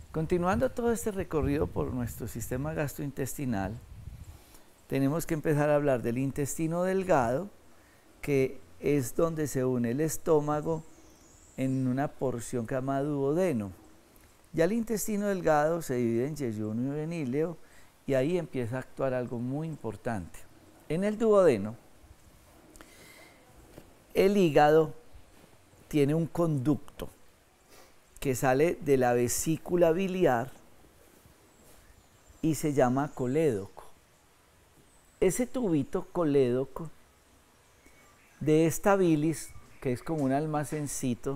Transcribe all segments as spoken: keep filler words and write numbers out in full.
Continuando todo este recorrido por nuestro sistema gastrointestinal, tenemos que empezar a hablar del intestino delgado, que es donde se une el estómago en una porción que se llama duodeno. Ya el intestino delgado se divide en yeyuno y en ileo, y ahí empieza a actuar algo muy importante. En el duodeno, el hígado tiene un conducto que sale de la vesícula biliar y se llama colédoco. Ese tubito colédoco de esta bilis, que es como un almacencito,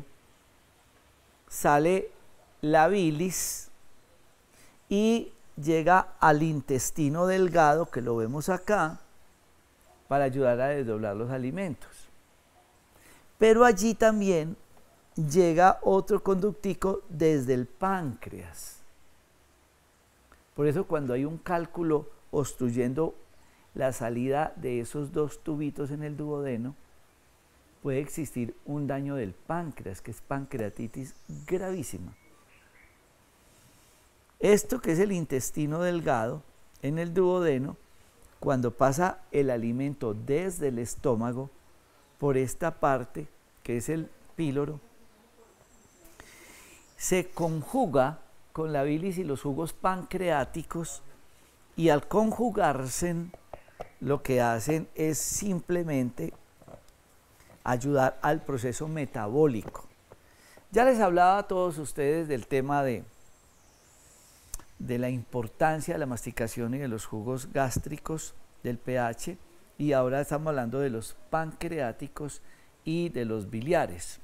sale la bilis y llega al intestino delgado, que lo vemos acá, para ayudar a desdoblar los alimentos. Pero allí también llega otro conductico desde el páncreas. Por eso cuando hay un cálculo obstruyendo la salida de esos dos tubitos en el duodeno, puede existir un daño del páncreas, que es pancreatitis gravísima. Esto, que es el intestino delgado, en el duodeno, cuando pasa el alimento desde el estómago por esta parte, que es el píloro, se conjuga con la bilis y los jugos pancreáticos, y al conjugarse lo que hacen es simplemente ayudar al proceso metabólico. Ya les hablaba a todos ustedes del tema de, de la importancia de la masticación y de los jugos gástricos, del pH, y ahora estamos hablando de los pancreáticos y de los biliares.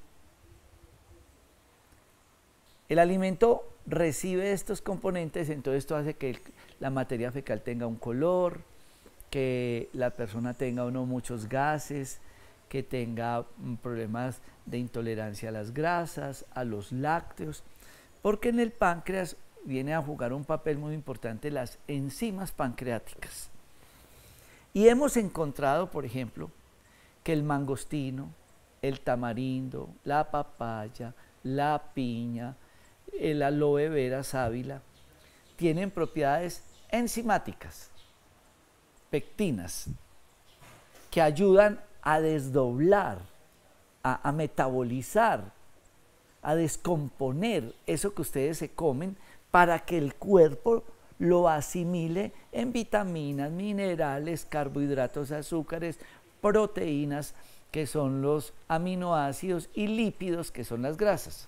El alimento recibe estos componentes, entonces esto hace que el, la materia fecal tenga un color, que la persona tenga o no muchos gases, que tenga problemas de intolerancia a las grasas, a los lácteos, porque en el páncreas viene a jugar un papel muy importante las enzimas pancreáticas. Y hemos encontrado, por ejemplo, que el mangostino, el tamarindo, la papaya, la piña, el aloe vera sábila, tienen propiedades enzimáticas, pectinas, que ayudan a desdoblar, a, a metabolizar, a descomponer eso que ustedes se comen para que el cuerpo lo asimile en vitaminas, minerales, carbohidratos, azúcares, proteínas, que son los aminoácidos, y lípidos, que son las grasas.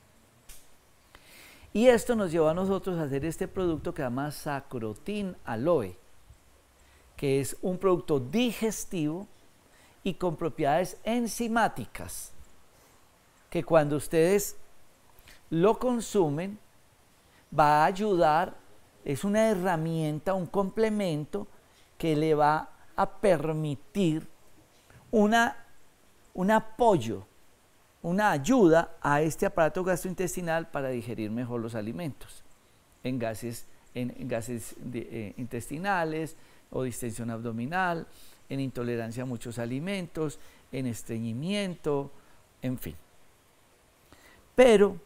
Y esto nos lleva a nosotros a hacer este producto que se llama Sacrotin Aloe, que es un producto digestivo y con propiedades enzimáticas, que cuando ustedes lo consumen va a ayudar, es una herramienta, un complemento que le va a permitir una, un apoyo, una ayuda a este aparato gastrointestinal para digerir mejor los alimentos en gases, en, en gases de, eh, intestinales o distensión abdominal, en intolerancia a muchos alimentos, en estreñimiento, en fin. Pero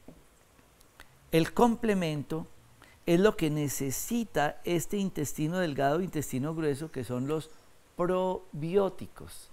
el complemento es lo que necesita este intestino delgado e intestino grueso, que son los probióticos.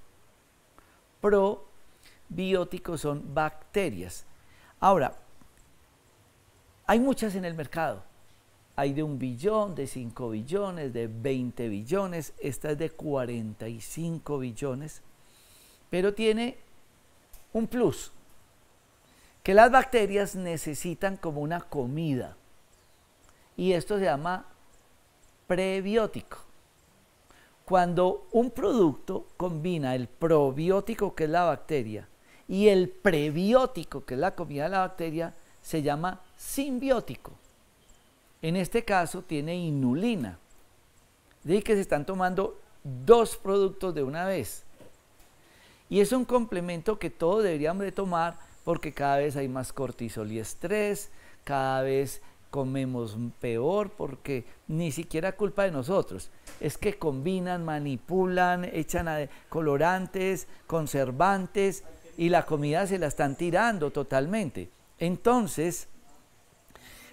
Probióticos son bacterias. Ahora, hay muchas en el mercado. Hay de un billón, de cinco billones, de veinte billones. Esta es de cuarenta y cinco billones. Pero tiene un plus, que las bacterias necesitan como una comida. Y esto se llama prebiótico. Cuando un producto combina el probiótico, que es la bacteria, y el prebiótico, que es la comida de la bacteria, se llama simbiótico. En este caso tiene inulina. De que se están tomando dos productos de una vez. Y es un complemento que todos deberíamos de tomar, porque cada vez hay más cortisol y estrés, cada vez comemos peor, porque ni siquiera culpa de nosotros, es que combinan, manipulan, echan colorantes, conservantes, y la comida se la están tirando totalmente. Entonces,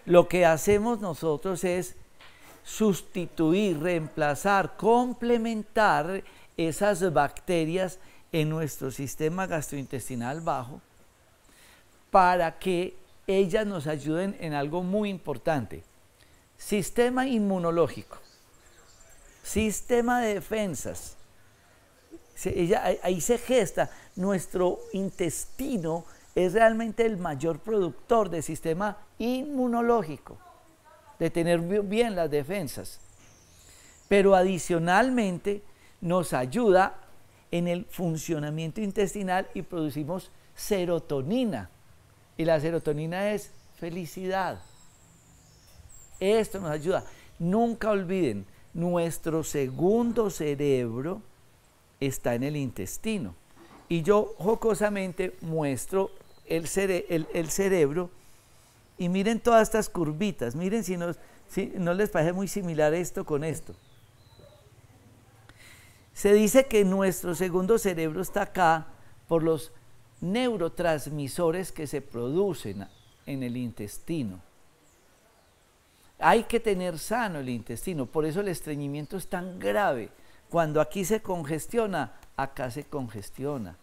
Lo que hacemos nosotros es sustituir, reemplazar, complementar esas bacterias en nuestro sistema gastrointestinal bajo para que ellas nos ayuden en algo muy importante. Sistema inmunológico, sistema de defensas. Se, ella, ahí se gesta, nuestro intestino es realmente el mayor productor de sistema inmunológico, de tener bien las defensas. Pero adicionalmente nos ayuda en el funcionamiento intestinal y producimos serotonina. Y la serotonina es felicidad. Esto nos ayuda. Nunca olviden, nuestro segundo cerebro está en el intestino. Y yo jocosamente muestro el, cere el, el cerebro y miren todas estas curvitas. Miren si no, si no les parece muy similar esto con esto. Se dice que nuestro segundo cerebro está acá por los neurotransmisores que se producen en el intestino. Hay que tener sano el intestino, por eso el estreñimiento es tan grave. Cuando aquí se congestiona, acá se congestiona.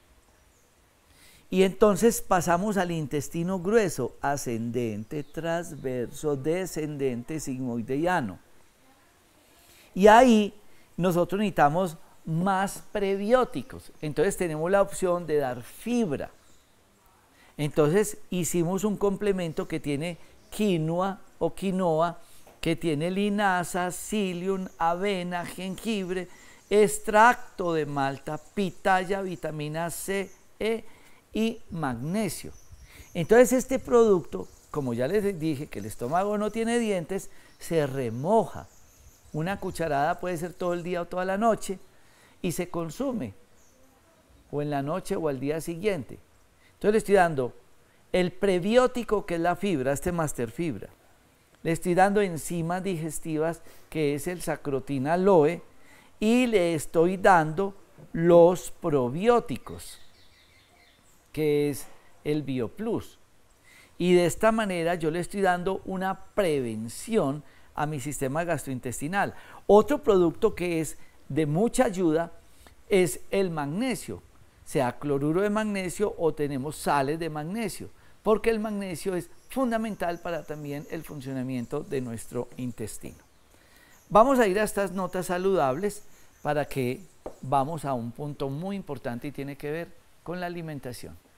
Y entonces pasamos al intestino grueso, ascendente, transverso, descendente, sigmoide y ano. Y ahí nosotros necesitamos más prebióticos. Entonces tenemos la opción de dar fibra. Entonces hicimos un complemento que tiene quinoa o quinoa, que tiene linaza, psyllium, avena, jengibre, extracto de malta, pitaya, vitamina C, E y magnesio. Entonces este producto, como ya les dije que el estómago no tiene dientes, se remoja. Una cucharada puede ser todo el día o toda la noche y se consume o en la noche o al día siguiente. Entonces le estoy dando el prebiótico, que es la fibra, este Master Fibra. Le estoy dando enzimas digestivas, que es el Sacrotina aloe, y le estoy dando los probióticos, que es el BioPlus. Y de esta manera yo le estoy dando una prevención a mi sistema gastrointestinal. Otro producto que es de mucha ayuda es el magnesio, sea cloruro de magnesio o tenemos sales de magnesio, porque el magnesio es fundamental para también el funcionamiento de nuestro intestino. Vamos a ir a estas notas saludables para que vamos a un punto muy importante y tiene que ver con la alimentación.